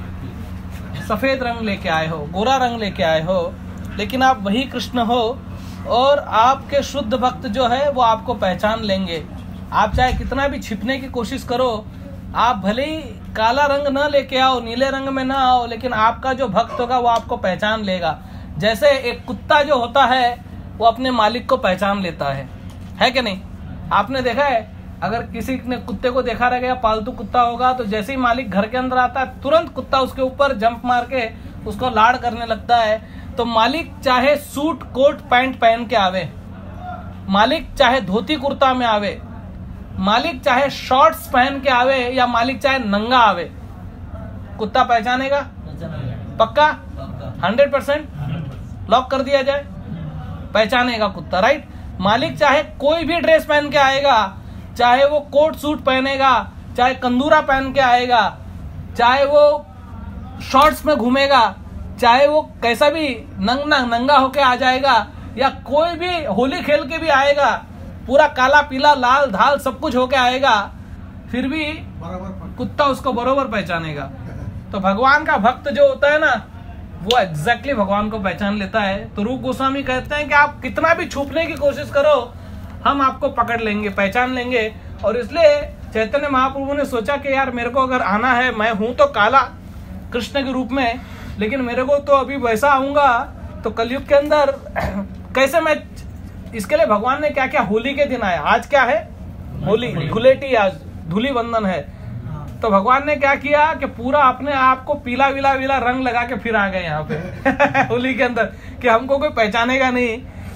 सफेद रंग लेके आए हो, गोरा रंग लेके आए हो, लेकिन आप वही कृष्ण हो। और आपके शुद्ध भक्त जो है वो आपको पहचान लेंगे। आप चाहे कितना भी छिपने की कोशिश करो, आप भले ही काला रंग ना लेके आओ, नीले रंग में ना आओ, लेकिन आपका जो भक्त होगा वो आपको पहचान लेगा। जैसे एक कुत्ता जो होता है वो अपने मालिक को पहचान लेता है, है कि नहीं? आपने देखा है, अगर किसी ने कुत्ते को देखा रह गया, पालतू कुत्ता होगा, तो जैसे ही मालिक घर के अंदर आता है तुरंत कुत्ता उसके ऊपर जंप मार के उसको लाड़ करने लगता है। तो मालिक चाहे सूट कोट पैंट पहन के आवे, मालिक चाहे धोती कुर्ता में आवे, मालिक चाहे शॉर्ट्स पहन के आवे, या मालिक चाहे नंगा आवे, कुत्ता पहचानेगा? पक्का? हंड्रेड परसेंट लॉक कर दिया जाए, पहचानेगा कुत्ता, राइट? मालिक चाहे कोई भी ड्रेस पहन के आएगा, चाहे वो कोट सूट पहनेगा, चाहे कंदूरा पहन के आएगा, चाहे वो शॉर्ट्स में घूमेगा, चाहे वो कैसा भी नंगा नंगा होके आ जाएगा, या कोई भी होली खेल के भी आएगा, पूरा काला पीला लाल धाल सब कुछ होके आएगा, फिर भी कुत्ता उसको बरोबर पहचानेगा। तो भगवान का भक्त जो होता है ना, वो एग्जैक्टली भगवान को पहचान लेता है। तो रूप गोस्वामी कहते हैं कि आप कितना भी छुपने की कोशिश करो, हम आपको पकड़ लेंगे, पहचान लेंगे। और इसलिए चैतन्य महाप्रभु ने सोचा कि यार मेरे को अगर आना है, मैं हूं तो काला कृष्ण के रूप में, लेकिन मेरे को तो अभी वैसा आऊंगा तो कलयुग के अंदर कैसे मैं, इसके लिए भगवान ने क्या क्या, होली के दिन आया। आज क्या है? होली, धुलेटी, आज धूली बंधन है। तो भगवान ने क्या किया कि पूरा अपने आप को पीला विला विला रंग लगा के फिर आ गए यहाँ पे होली के अंदर, कि हमको कोई पहचानेगा नहीं।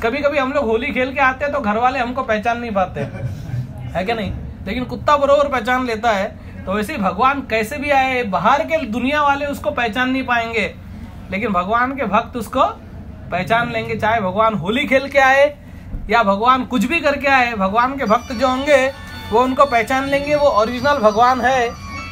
कभी कभी हम लोग होली खेल के आते हैं तो घर वाले हमको पहचान नहीं पाते, है क्या नहीं, लेकिन कुत्ता बरोबर पहचान लेता है। तो वैसे ही भगवान कैसे भी आए, बाहर के दुनिया वाले उसको पहचान नहीं पाएंगे, लेकिन भगवान के भक्त उसको पहचान लेंगे। चाहे भगवान होली खेल के आए या भगवान कुछ भी करके आए, भगवान के भक्त जो होंगे वो उनको पहचान लेंगे, वो ओरिजिनल भगवान है।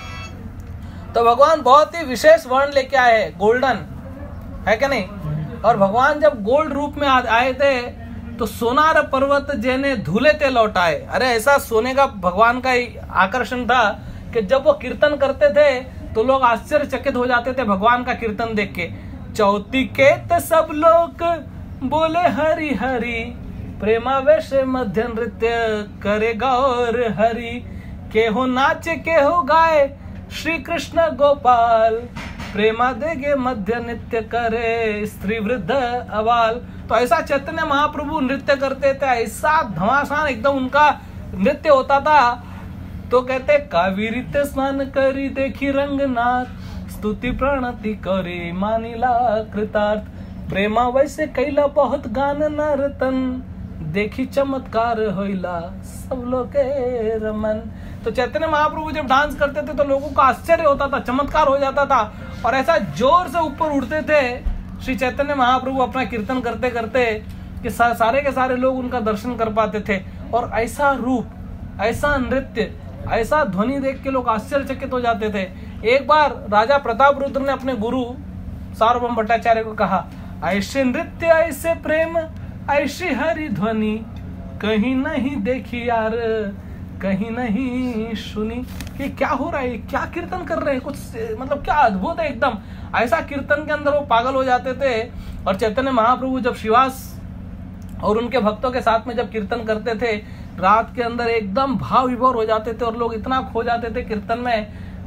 तो भगवान बहुत ही विशेष वर्ण लेके आए, गोल्डन, है क्या नहीं। और भगवान जब गोल्ड रूप में आए थे तो सोनार पर्वत जेने धूले ते लौटाए। अरे ऐसा सोने का भगवान का आकर्षण था कि जब वो कीर्तन करते थे तो लोग आश्चर्यचकित हो जाते थे भगवान का कीर्तन देख के। चौथी के ते सब लोग बोले हरि हरि, प्रेमावेश मध्य नृत्य करे गौर हरि, के हो नाचे के हो गाए श्री कृष्ण गोपाल, प्रेमा देगे मध्य नृत्य करे स्त्री वृद्ध अवाल। तो ऐसा चैतन्य महाप्रभु नृत्य करते थे, ऐसा धमासान एकदम उनका नृत्य होता था। तो कहते कावेरी ते स्नान करी देखी रंगनाथ, स्तुति प्रणति करी मानिला कृतार्थ, प्रेमा वैसे कैला बहुत गान नर्तन, देखी चमत्कार होइला सब लोग के रमन। तो चैतन्य महाप्रभु जब डांस करते थे तो लोगों का आश्चर्य होता था, चमत्कार हो जाता था, और ऐसा जोर से ऊपर उड़ते थे श्री चैतन्य महाप्रभु अपना कीर्तन करते करते कि सा, सारे के सारे लोग उनका दर्शन कर पाते थे। और ऐसा रूप, ऐसा नृत्य, ऐसा ध्वनि देख के लोग आश्चर्यचकित हो जाते थे। एक बार राजा प्रताप रुद्र ने अपने गुरु सार्वभौम भट्टाचार्य को कहा, ऐसे नृत्य ऐसे प्रेम ऐसी हरि ध्वनि कहीं नहीं देखी यार, कहीं नहीं सुनी। कि क्या हो रहा है, क्या कीर्तन कर रहे हैं, कुछ मतलब क्या अद्भुत है एकदम। ऐसा कीर्तन के अंदर वो पागल हो जाते थे। और चैतन्य महाप्रभु जब शिवास और उनके भक्तों के साथ में जब कीर्तन करते थे, रात के अंदर एकदम भाव विभोर हो जाते थे और लोग इतना खो जाते थे कीर्तन में।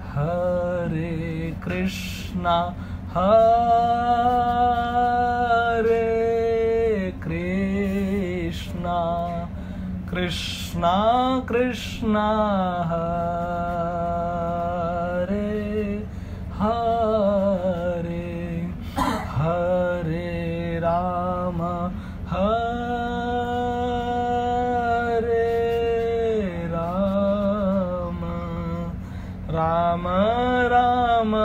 हरे कृष्णा हरे कृष्णा कृष्णा कृष्णा हरे हरे, हरे राम हरे राम, राम राम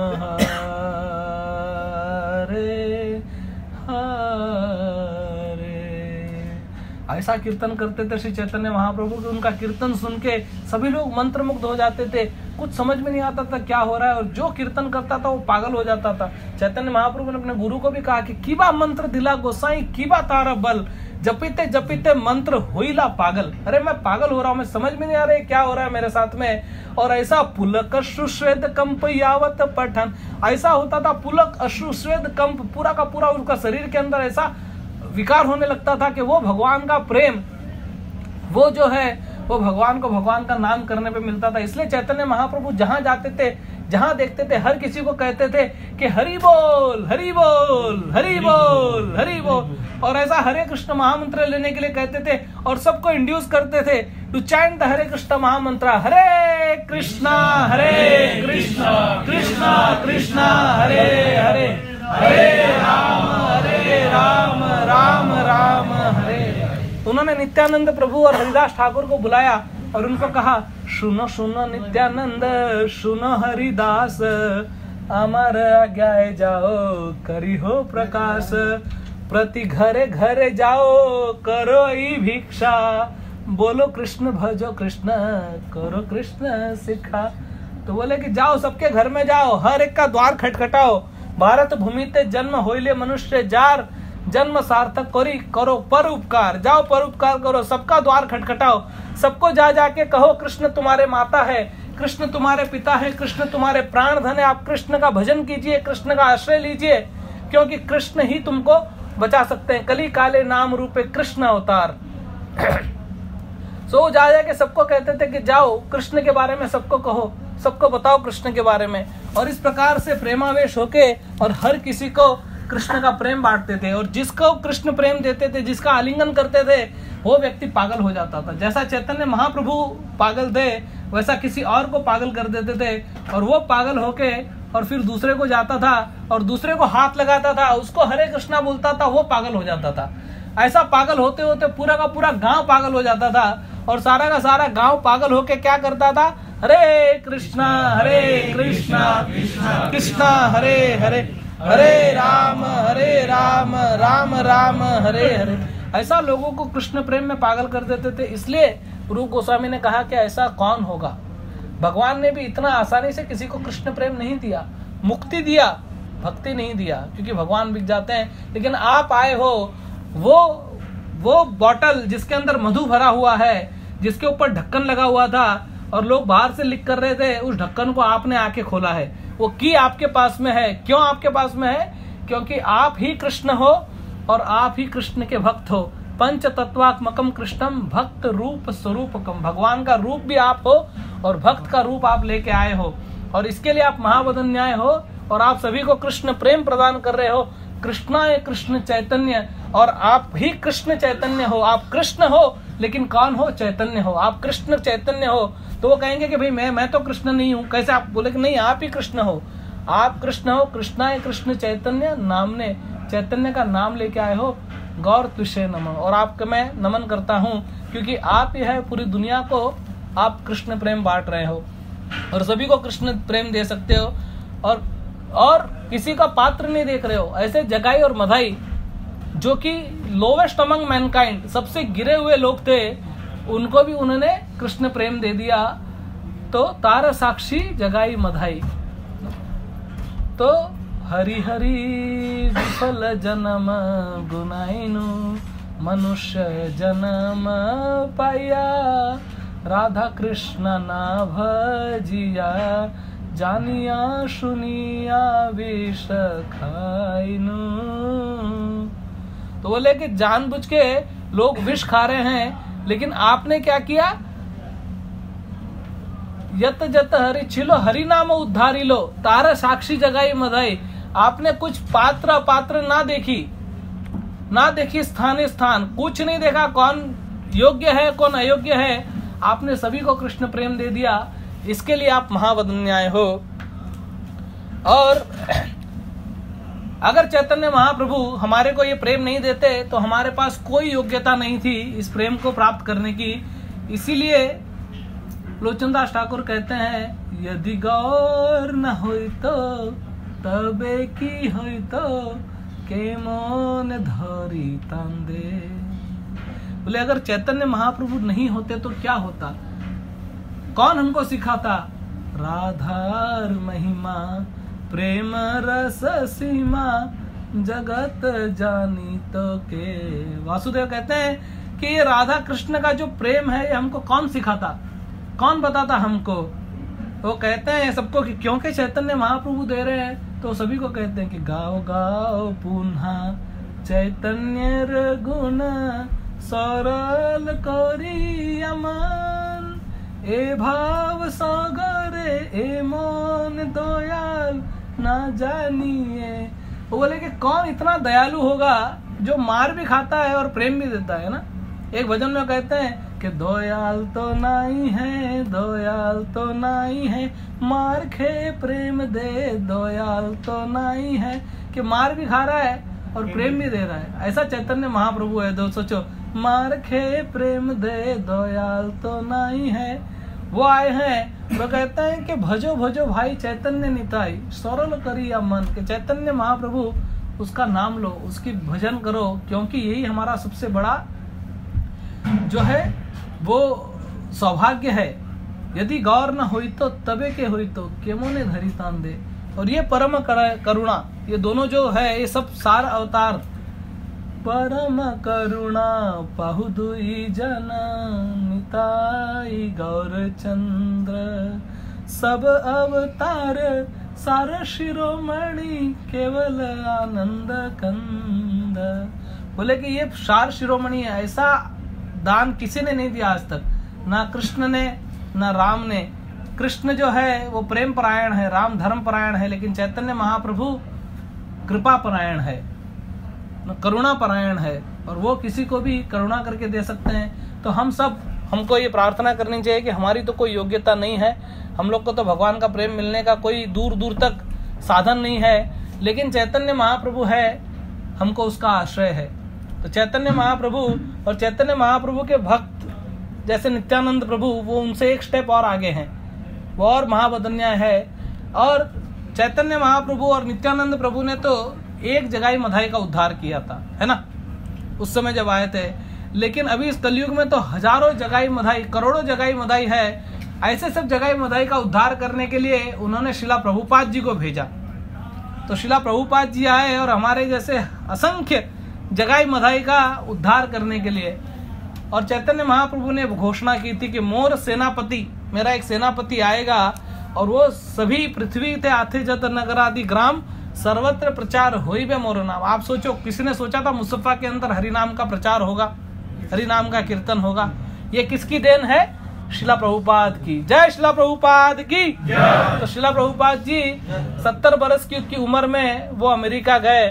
ऐसा कीर्तन करते थे श्री चैतन्य महाप्रभु कि उनका कीर्तन सुन के सभी लोग मंत्रमुग्ध हो जाते थे। कुछ समझ में नहीं आता था क्या हो रहा है, और जो कीर्तन करता था वो पागल हो जाता था। चैतन्य महाप्रभु ने अपने गुरु को भी कहा कि कीबा मंत्र दिला गोसाई, कीबा तारा बल, जपीते जपीते मंत्र होइला पागल। अरे मैं पागल हो रहा हूँ, मैं समझ में नहीं आ रहा है क्या हो रहा है मेरे साथ में। और ऐसा पुलक अश्रु स्वेद कंप यावत पठन, ऐसा होता था पुलक अश्रु स्वेद कंप, पूरा का पूरा उसका शरीर के अंदर ऐसा विकार होने लगता था कि वो भगवान का प्रेम, वो जो है वो भगवान को भगवान का नाम करने पे मिलता था। इसलिए चैतन्य महाप्रभु जहां जाते थे, जहां देखते थे, हर किसी को कहते थे कि हरि बोल हरि बोल हरि बोल हरि बोल। और ऐसा हरे कृष्ण महामंत्र लेने के लिए कहते थे और सबको इंड्यूस करते थे to chant the Hare Krishna महामंत्र। हरे कृष्णा हरे कृष्णा कृष्णा कृष्णा हरे हरे, हरे राम हरे राम राम राम हरे। उन्होंने नित्यानंद प्रभु और हरिदास ठाकुर को बुलाया और उनको कहा, सुनो सुनो नित्यानंद, सुनो हरिदास, अमर आज्ञाए जाओ करी हो प्रकाश, प्रति घरे घरे जाओ करो ई भिक्षा, बोलो कृष्ण भजो कृष्ण करो कृष्ण सिखा। तो बोले कि जाओ सबके घर में जाओ, हर एक का द्वार खटखटाओ, भारत भूमि ते जन्म होइले मनुष्य जार, जन्म सार्थक करी करो पर उपकार, जाओ पर उपकार करो, सबका द्वार खटखटाओ, सबको जा जाके कहो कृष्ण तुम्हारे माता है, कृष्ण तुम्हारे पिता है, कृष्ण तुम्हारे प्राण धन है, आप कृष्ण का भजन कीजिए, कृष्ण का आश्रय लीजिए, क्योंकि कृष्ण ही तुमको बचा सकते हैं। कली काले नाम रूपे कृष्ण अवतार। सो जा जाके सबको कहते थे कि जाओ कृष्ण के बारे में सबको कहो, सबको बताओ कृष्ण के बारे में। और इस प्रकार से प्रेमावेश होके और हर किसी को कृष्ण का प्रेम बांटते थे, और जिसको कृष्ण प्रेम देते थे, जिसका आलिंगन करते थे, वो व्यक्ति पागल हो जाता था। जैसा चैतन्य महाप्रभु पागल थे वैसा किसी और को पागल कर देते थे, और वो पागल होके और फिर दूसरे को जाता था और दूसरे को हाथ लगाता था, उसको हरे कृष्णा बोलता था, वो पागल हो जाता था। ऐसा पागल होते होते पूरा का पूरा गांव पागल हो जाता था, और सारा का सारा गांव पागल होके क्या करता था, हरे कृष्णा हरे कृष्णा कृष्णा हरे हरे, हरे राम हरे राम राम राम हरे हरे। ऐसा लोगों को कृष्ण प्रेम में पागल कर देते थे। इसलिए रूप गोस्वामी ने कहा कि ऐसा कौन होगा। भगवान ने भी इतना आसानी से किसी को कृष्ण प्रेम नहीं दिया, मुक्ति दिया, भक्ति नहीं दिया, क्योंकि भगवान बिक जाते हैं। लेकिन आप आए हो, वो वो बॉटल जिसके अंदर मधु भरा हुआ है, जिसके ऊपर ढक्कन लगा हुआ था और लोग बाहर से लिख कर रहे थे, उस ढक्कन को आपने आके खोला है। वो की आपके पास में है। क्यों आपके पास में है? क्योंकि आप ही कृष्ण हो और आप ही कृष्ण के भक्त हो। पंच तत्वात्मकम कृष्णम भक्त रूप स्वरूपकम, भगवान का रूप भी आप हो और भक्त का रूप आप लेके आए हो, और इसके लिए आप महावदन्याय हो, और आप सभी को कृष्ण प्रेम प्रदान कर रहे हो। कृष्णाय कृष्ण चैतन्य, और आप ही कृष्ण चैतन्य हो। आप कृष्ण हो लेकिन कौन हो? चैतन्य हो। आप कृष्ण चैतन्य हो तो वो कहेंगे कि भाई मैं मैं तो कृष्ण नहीं हूँ। कैसे? आप बोले कि नहीं, आप ही कृष्ण हो, आप कृष्ण हो। कृष्णाय कृष्ण चैतन्य नामने, चैतन्य का नाम लेके आए हो। गौर तुष्य नमः, और आपका मैं नमन करता हूँ, क्योंकि आप ही है, पूरी दुनिया को आप कृष्ण प्रेम बांट रहे हो और सभी को कृष्ण प्रेम दे सकते हो, और और किसी का पात्र नहीं देख रहे हो। ऐसे जगाई और मधाई जो कि लोवेस्ट अमंग मैनकाइंड, सबसे गिरे हुए लोग थे, उनको भी उन्होंने कृष्ण प्रेम दे दिया। तो तार साक्षी जगाई मधाई। तो हरि हरि विफल जन्म गुनाइनु, मनुष्य जन्म पाया, राधा कृष्ण ना भजिया, जानिया सुनिया विष खाइनु। तो बोले कि जानबूझ के लोग विष खा रहे हैं, लेकिन आपने क्या किया? यत जत हरि छिलो हरि नाम उद्धारी लो, तारा साक्षी जगाई मधाई। आपने कुछ पात्र अपात्र ना देखी, ना देखी स्थान स्थान, कुछ नहीं देखा कौन योग्य है कौन अयोग्य है। आपने सभी को कृष्ण प्रेम दे दिया। इसके लिए आप महावदन्याय हो। और अगर चैतन्य महाप्रभु हमारे को ये प्रेम नहीं देते तो हमारे पास कोई योग्यता नहीं थी इस प्रेम को प्राप्त करने की। इसीलिए लोचनदास ठाकुर कहते हैं, यदि गौर न होई तो तबे की होई तो के मोन धरी तांदे। बोले अगर चैतन्य महाप्रभु नहीं होते तो क्या होता? कौन हमको सिखाता? राधार महिमा प्रेम रस सीमा, जगत जानी तो के। वासुदेव कहते हैं कि ये राधा कृष्ण का जो प्रेम है ये हमको कौन सिखाता, कौन बताता हमको? वो कहते हैं सबको कि क्योंकि चैतन्य महाप्रभु दे रहे हैं तो सभी को कहते हैं कि गाओ गाओ पुनः चैतन्य गुण, सरल करी अमन, ए भाव सागरे ए मन दयाल ना जानिए। वो बोले कि कौन इतना दयालु होगा जो मार भी खाता है और प्रेम भी देता है ना। एक भजन में कहते हैं कि दयाल तो नहीं है, दयाल तो नहीं है, मार खे प्रेम दे, दयाल तो नहीं है। कि मार भी खा रहा है और प्रेम भी दे रहा है। ऐसा चैतन्य महाप्रभु है। दो सोचो, मार खे प्रेम दे, दयाल तो नहीं है। वो आए हैं, वो कहते हैं कि भजो भजो भाई चैतन्य निताई, सरल करिया मन। के चैतन्य महाप्रभु उसका नाम लो, उसकी भजन करो, क्योंकि यही हमारा सबसे बड़ा जो है वो सौभाग्य है। यदि गौर न हुई तो तबे के हुई तो केमो ने धरी तान दे। और ये परम करुणा, ये दोनों जो है ये सब सार अवतार। परम करुणा पहुदुई जन निताई गौर चंद्र, सब अवतार सार शिरोमणि केवल आनंद कंद। बोले कि ये सार शिरोमणि है, ऐसा दान किसी ने नहीं दिया आज तक, ना कृष्ण ने ना राम ने। कृष्ण जो है वो प्रेम परायण है, राम धर्म परायण है, लेकिन चैतन्य महाप्रभु कृपा परायण है, करुणा परायण है, और वो किसी को भी करुणा करके दे सकते हैं। तो हम सब हमको ये प्रार्थना करनी चाहिए कि हमारी तो कोई योग्यता नहीं है, हम लोग को तो भगवान का प्रेम मिलने का कोई दूर दूर तक साधन नहीं है, लेकिन चैतन्य महाप्रभु है, हमको उसका आश्रय है। तो चैतन्य महाप्रभु और चैतन्य महाप्रभु के भक्त जैसे नित्यानंद प्रभु, वो उनसे एक स्टेप और आगे हैं, वो और महाबदन्याय है। और चैतन्य महाप्रभु और नित्यानंद प्रभु ने तो एक जगाई मधाई का उद्धार किया था, है ना, उस समय जब आए थे। लेकिन अभी इस कलयुग में तो हजारों जगाई मधाई, करोड़ों जगाई मधाई है। ऐसे सब जगाई मधाई का उद्धार करने के लिए उन्होंने शिला प्रभुपाद जी को भेजा। तो शिला प्रभुपाद जी आए और हमारे जैसे असंख्य जगाई मधाई का उद्धार करने के लिए। और चैतन्य महाप्रभु ने घोषणा की थी कि मोर सेनापति, मेरा एक सेनापति आएगा और वो सभी पृथ्वी थे आथे जत नगर आदि ग्राम सर्वत्र प्रचार होई बे मोर नाम। आप सोचो, किसी ने सोचा था मुसफ़ा के अंदर हरि नाम का प्रचार होगा, हरि नाम का कीर्तन होगा? ये किसकी देन है? शिला प्रभुपाद की। जय शिला प्रभुपाद की। तो शिला प्रभुपाद जी सत्तर बरस की उनकी उम्र में वो अमेरिका गए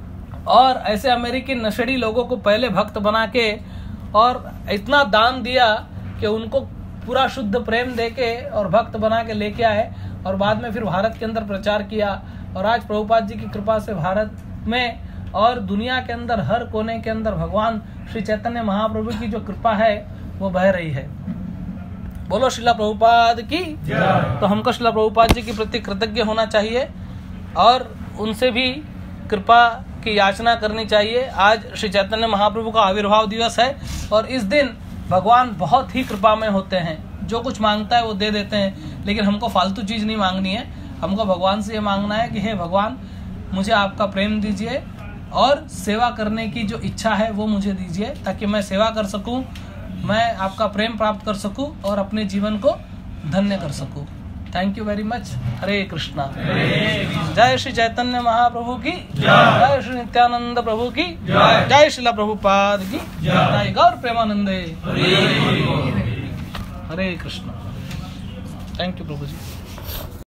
और ऐसे अमेरिकी नशेड़ी लोगों को पहले भक्त बना के और इतना दान दिया कि उनको पूरा शुद्ध प्रेम देके और भक्त बना के लेके आए और बाद में फिर भारत के अंदर प्रचार किया। और आज प्रभुपाद जी की कृपा से भारत में और दुनिया के अंदर हर कोने के अंदर भगवान श्री चैतन्य महाप्रभु की जो कृपा है वो बह रही है। बोलो शिला प्रभुपाद की। तो हमको शिला प्रभुपाद जी के प्रति कृतज्ञ होना चाहिए और उनसे भी कृपा की याचना करनी चाहिए। आज श्री चैतन्य महाप्रभु का आविर्भाव दिवस है और इस दिन भगवान बहुत ही कृपामय होते हैं, जो कुछ मांगता है वो दे देते हैं। लेकिन हमको फालतू चीज़ नहीं मांगनी है, हमको भगवान से ये मांगना है कि हे भगवान, मुझे आपका प्रेम दीजिए और सेवा करने की जो इच्छा है वो मुझे दीजिए, ताकि मैं सेवा कर सकूं, मैं आपका प्रेम प्राप्त कर सकूं और अपने जीवन को धन्य कर सकूं। Thank you very much. Hare Krishna. जय श्री चैतन्य महाप्रभु की जय, श्री नित्यानंद प्रभु की जय, जय शिला प्रभुपाद की जय, गौर प्रेमानंदे। हरे कृष्णा। थैंक यू प्रभु जी।